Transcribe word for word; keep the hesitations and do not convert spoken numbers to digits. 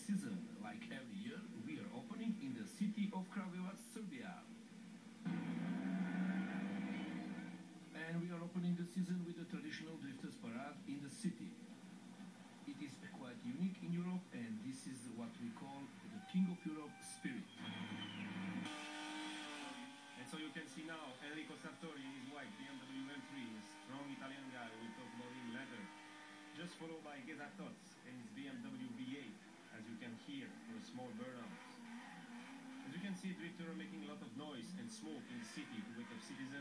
season. Like every year, we are opening in the city of Kragujevac, Serbia. And we are opening the season with the traditional Drifters Parade in the city. It is quite unique in Europe, and this is what we call the King of Europe spirit. And so you can see now Enrico Sartori in his white B M W M three, a strong Italian guy. We'll talk about him later. Just followed by Geza Tots and his B M W V eight, as you can hear, for a small burnout. As you can see, drifters are making a lot of noise and smoke in the city to wake up citizens.